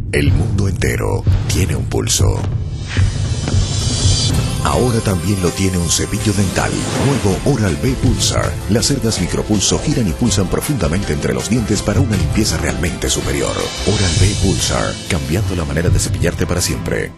El mundo entero tiene un pulso. Ahora también lo tiene un cepillo dental. Nuevo Oral-B Pulsar. Las cerdas micropulso giran y pulsan profundamente entre los dientes para una limpieza realmente superior. Oral-B Pulsar, cambiando la manera de cepillarte para siempre.